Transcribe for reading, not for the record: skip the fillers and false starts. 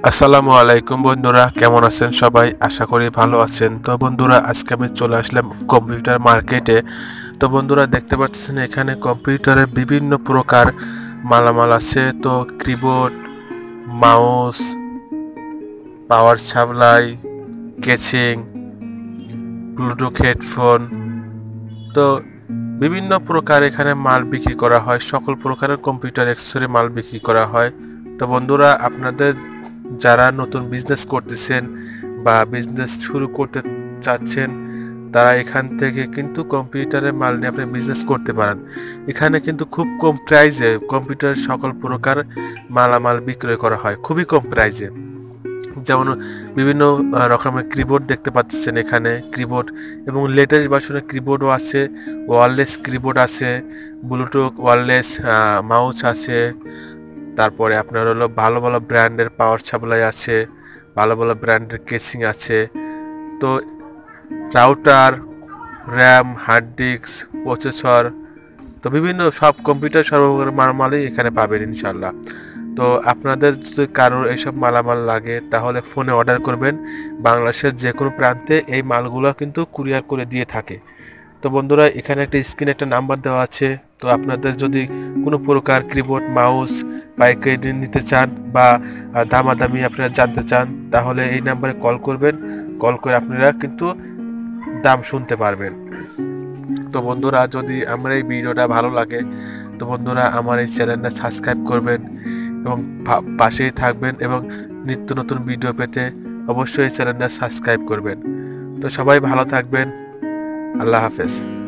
আসসালামু আলাইকুম বন্ধুরা, কেমন আছেন সবাই? আশা করি ভালো আছেন। তো বন্ধুরা, আজকে আমি চলে আসলাম কম্পিউটার মার্কেটে। তো বন্ধুরা, দেখতে পাচ্ছেন এখানে কম্পিউটারের বিভিন্ন প্রকার মালামাল আছে। তো keyboard, mouse, power supply, casing, Bluetooth headphone, তো বিভিন্ন প্রকার এখানে মাল বিক্রি করা হয়। সকল প্রকারের কম্পিউটার অ্যাক্সেসরি মাল বিক্রি করা হয়। তো বন্ধুরা, আপনাদের যারা নতুন বিজনেস করতেছেন বা বিজনেস শুরু করতে চাচ্ছেন, তারা এখান থেকে কিন্তু কম্পিউটারের মাল নিয়ে আপনি বিজনেস করতে পারেন। এখানে কিন্তু খুব কম প্রাইসে কম্পিউটারের সকল প্রকার মালামাল বিক্রয় করা হয়, খুবই কম প্রাইসে। যেমন বিভিন্ন রকমের কিবোর্ড দেখতে পাচ্ছেন এখানে, কিবোর্ড এবং লেটেস্ট ভার্সনের কিবোর্ডও আছে, ওয়্যারলেস কিবোর্ড আছে, ব্লুটুথ ওয়্যারলেস মাউস আছে। তারপরে আপনার হলো ভালো ভালো ব্র্যান্ডের পাওয়ার সাপ্লাই আছে, ভালো ভালো ব্র্যান্ডের কেসিং আছে। তো router, RAM, hard disk, processor, তো বিভিন্ন সব কম্পিউটার সর্বপ্রকার মালামালই এখানে পাবেন ইনশাল্লাহ। তো আপনাদের যদি কারোর এইসব মালামাল লাগে তাহলে ফোনে অর্ডার করবেন। বাংলাদেশের যে কোনো প্রান্তে এই মালগুলো কিন্তু কুরিয়ার করে দিয়ে থাকে। তো বন্ধুরা, এখানে একটা স্ক্রিনে একটা নাম্বার দেওয়া আছে। তো আপনাদের যদি কোনো প্রকার কিবোর্ড, মাউস পাইকারি নিতে চান বা দামাদামি আপনারা জানতে চান, তাহলে এই নাম্বারে কল করবেন। কল করে আপনারা কিন্তু দাম শুনতে পারবেন। তো বন্ধুরা, যদি আমার এই ভিডিওটা ভালো লাগে, তো বন্ধুরা আমার এই চ্যানেলটা সাবস্ক্রাইব করবেন এবং পাশেই থাকবেন, এবং নিত্য নতুন ভিডিও পেতে অবশ্যই এই চ্যানেলটা সাবস্ক্রাইব করবেন। তো সবাই ভালো থাকবেন। আল্লাহ হাফেজ।